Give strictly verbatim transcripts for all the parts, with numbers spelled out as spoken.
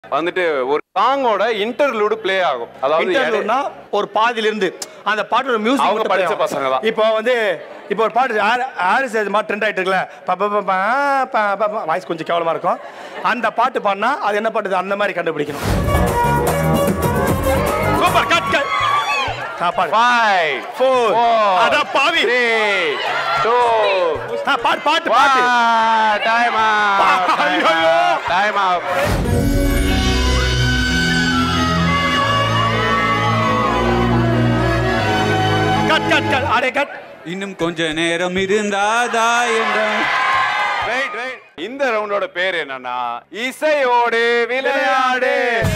வந்துட்டு ஒரு சாங்கோட இன்டர்லூட் ப்ளே ஆகும். அதாவது இன்டர்லூட்னா ஒரு பாதியில இருந்து அந்த பாட்டோட மியூசிக் அவங்க படிச்ச பசங்க தான். இப்போ வந்து இப்போ ஒரு பாட்டு ஆரிஸ் அது மாதிரி ட்ரெண்ட் ஆயிட்டு இருக்குல்ல, வாய்ஸ் கொஞ்சம் கேவலமா இருக்கும். அந்த பாட்டு பாடினா அது என்ன பாட்டு அந்த மாதிரி கண்டுபிடிக்கணும். Super cut cut. பாடு five four அட பாவி three two ஆ பாட்டு பாட்டு பாட்டு டைம் அவுட் ஐயோ time out. Cut cut cut அடே கட். இன்னும் கொஞ்ச நேரம் இருந்தாதா என்ற வெயிட் வெயிட். இந்த ரவுண்டோட பேர் என்னன்னா இசையோடு விளையாடு.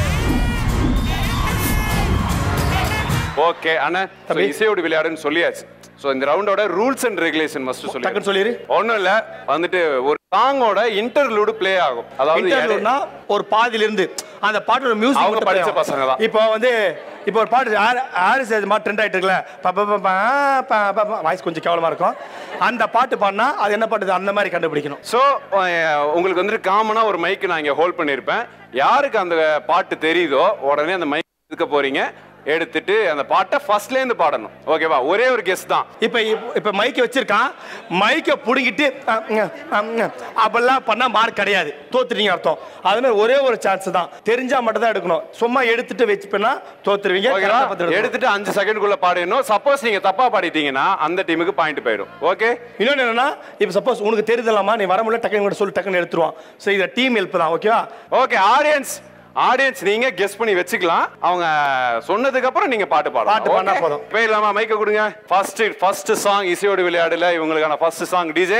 ஓகே அண்ணா, இசையோடு விளையாடுன்னு சொல்லியாச்சு. சோ இந்த ரவுண்டோட ரூல்ஸ் அண்ட் ரெகுலேஷன் மஸ்ட் சொல்லி டக்குன்னு சொல்லிரு. ஒண்ணும் இல்ல, வந்துட்டு ஒரு சாங்கோட இன்டர்லூட் ப்ளே ஆகும். அதாவது இன்டர்லூட்னா ஒரு பாதியில இருந்து அந்த பாட்டோட மியூசிக் அவங்க படிச்ச பசங்க தான். இப்போ வந்து இப்போ ஒரு பாட்டு ஆரிஸ் அது மாதிரி ட்ரெண்ட் ஆயிட்டு இருக்குல்ல, வாய்ஸ் கொஞ்சம் கேவலமா இருக்கும். அந்த பாட்டு பாடினா அது என்ன பாட்டு அந்த மாதிரி கண்டுபிடிக்கணும். ஸோ உங்களுக்கு வந்துட்டு காமனா ஒரு மைக்கு நான் இங்க ஹோல்ட் பண்ணியிருப்பேன். யாருக்கு அந்த பாட்டு தெரியுதோ உடனே அந்த மைக் எடுக்க போறீங்க, எடுத்துட்டு அந்த பாட்டை ஃபர்ஸ்ட்ல இருந்து பாடணும். ஓகேவா? ஒரே ஒரு கெஸ் தான். இப்போ இப்போ மைக்கை வச்சிருக்கான், மைக்கை புடுங்கிட்டு அப்பெல்லாம் பண்ணா மார்க் கிடையாது, தோத்துட்டீங்க அர்த்தம். அது மாதிரி ஒரே ஒரு சான்ஸ் தான், தெரிஞ்சா மட்டும் தான் எடுக்கணும். சும்மா எடுத்துட்டு வச்சுப்பேன்னா தோத்துருவீங்க. எடுத்துட்டு அஞ்சு செகண்ட்குள்ள பாடிடணும். சப்போஸ் நீங்க தப்பா பாடிட்டீங்கன்னா அந்த டீமுக்கு பாயிண்ட் போயிடும். ஓகே? இன்னொன்னு என்னன்னா, இப்போ சப்போஸ் உனக்கு தெரியுதலாமா, நீ வர முடியல டக்குன்னு சொல்லி டக்குன்னு எடுத்துருவான். ஸோ இதை டீம் ஹெல்ப் தான். ஓகேவா? ஓகே ஆடியன்ஸ் ஆடியன்ஸ் நீங்க கெஸ் பண்ணி வச்சுக்கலாம். அவங்க சொன்னதுக்கு அப்புறம் நீங்க பாட்டு பாடலாம். பாட்டு பாடினா போதும். போயிடலாமா? மைக்க கொடுங்க. ஃபர்ஸ்ட் ஃபர்ஸ்ட் சாங் இசையோடு விளையாடல இவங்களுக்கான ஃபர்ஸ்ட் சாங். டிஜே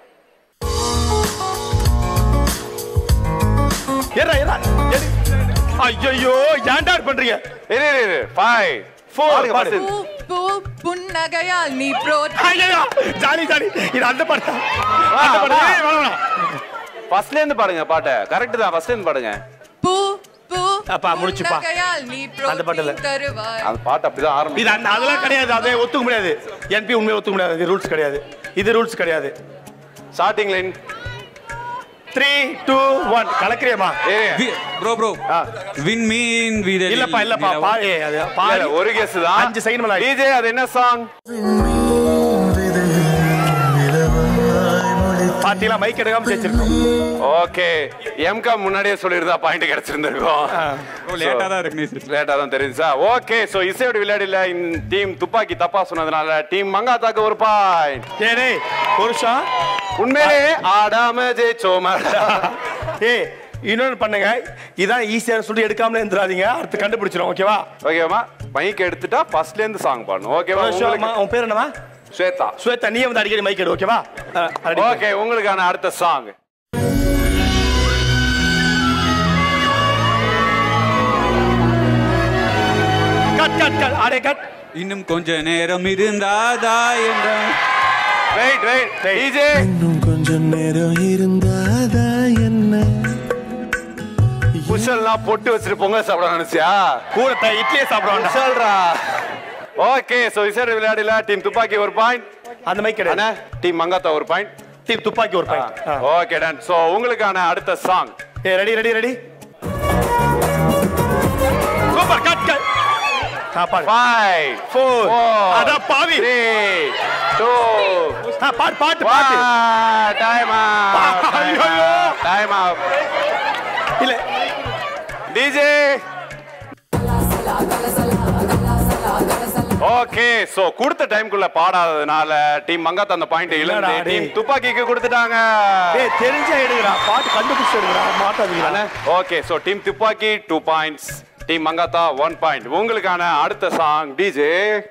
ஏறா ஏறா. ஐயோ ஏன்டா பண்றீங்க? இரு இரு five four பாடு. பூ புன்னகையால் நீ ப்ரோட். ஐயோ ஜாலி ஜாலி. இது அந்த பாட்டு. அந்த பாட்டு. ஏய் வாடா. ஃபர்ஸ்ட்ல இருந்து பாடுங்க பாட்டை. கரெக்ட் தான், ஃபர்ஸ்ட்ல இருந்து பாடுங்க. பூ பூ அப்பா முடிச்சுப்பா. அந்த பாட்டுல அந்த பாட்டு அப்படிதான் ஆரம்பிக்கும். இது அதெல்லாம் கிடையாது, அதை ஒத்துக்க முடியாது. என்பி உண்மையை ஒத்துக்க முடியாது. இது ரூல்ஸ் கிடையாது, இது ரூல்ஸ் கிடையாது. Starting line three two one கலக்கறியமா? ப்ரோ ப்ரோ வின் மீன் வீரே. இல்லப்பா இல்லப்பா பாரு, அது பாரு. ஒரு கெஸ் தான். அஞ்சு செகண்ட் மேல. டிஜே அது என்ன சாங்? பாத்தீங்களா, மைக் எடுக்காம ஜெயிச்சிருக்கோம். ஓகே, எம்கா முன்னாடியே சொல்லிருந்தா பாயிண்ட் கிடைச்சிருந்திருக்கும். லேட்டா தான் இருக்கு, லேட்டா தான் தெரியுதா? ஓகே, சோ இசையோட விளையாடல டீம் துப்பாக்கி தப்பா சொன்னதுனால டீம் மங்காத்தாக்கு ஒரு பாயிண்ட். டேய் புருஷா உண்மையிலே ஆடாம ஜெயிச்சோமா? ஏய் இன்னொன்னு பண்ணுங்க, இதான் ஈஸியா சொல்லி எடுக்காமலே இருந்துறாதீங்க, அடுத்து கண்டுபிடிச்சிரும். ஓகேவா? ஓகேவா? மைக் எடுத்துட்டா ஃபர்ஸ்ட்ல இருந்து சாங் பாடணும். ஓகேவா? உன் பேர் என்னவா? ஸ்வேதா. ஸ்வேதா, நீ வந்து அடிக்கடி மைக் எடு. ஓகேவா? ஓகே, உங்களுக்கான அடுத்த சாங். கட் கட் கட் அடே கட். இன்னும் கொஞ்ச நேரம் இருந்தாதா என்ற வெயிட் வெயிட். டிஜே இன்னும் கொஞ்ச நேரம் இருந்தாதா என்ன? குஷல்லாம் பொட்டு வச்சிட்டு பொங்கல் சாப்பிட நினைச்சியா? கூட இட்லியே சாப்பிடுவாங்க. சொல்றா. ஓகே, சோ இசையோட விளையாடல டீம் துப்பாக்கி ஒரு பாயிண்ட். அந்த மைக் எடு. அண்ணா டீம் மங்காத்தா ஒரு பாயிண்ட். டீம் துப்பாக்கி ஒரு பாயிண்ட். Okay done. சோ உங்களுக்கான அடுத்த சாங். ஏ ready ready ready. Super cut cut. பாடு. five four அட பாவி. three two ஆ பாட்டு பாட்டு பாட்டு. Time out. ஐயோ டைம் அவுட். இல்ல டிஜே. ஓகே, சோ கொடுத்த டைம்க்குள்ள பாடாததுனால டீம் மங்காத்தா அந்த பாயிண்ட் இழந்து டீம் துப்பாக்கிக்கு கொடுத்துட்டாங்க. ஏய் தெரிஞ்சா எடுங்கடா, பாட்டு கண்டுபிடிச்சு எடுங்கடா, மாட்டாதீங்க. Okay, so team Thuppakki two points, team Mankatha one point. உங்களுக்கான அடுத்த song DJ.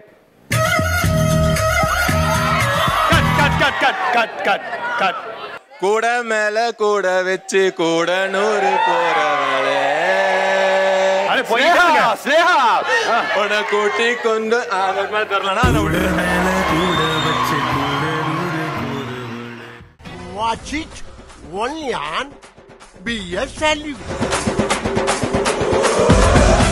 Cut cut cut cut cut cut cut. கூட மேல கூட வச்சு கூட நூறு போறவளே. அட போயிடுங்க ஸ்னேஹா. உன கூட்டி கொண்டு ஆதர் மேல தரலனா அத விடு. கூட வச்சு கூட நூறு போறவளே. Watch it only on B S L U.